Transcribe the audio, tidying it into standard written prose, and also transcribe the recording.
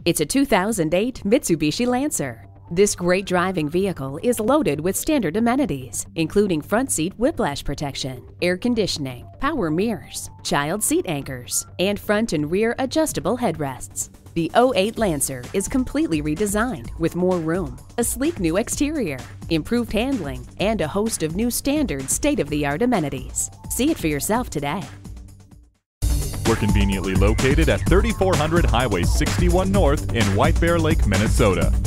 It's a 2008 Mitsubishi Lancer. This great driving vehicle is loaded with standard amenities, including front seat whiplash protection, air conditioning, power mirrors, child seat anchors, and front and rear adjustable headrests. The '08 Lancer is completely redesigned with more room, a sleek new exterior, improved handling, and a host of new standard state-of-the-art amenities. See it for yourself today. We're conveniently located at 3400 Highway 61 North in White Bear Lake, Minnesota.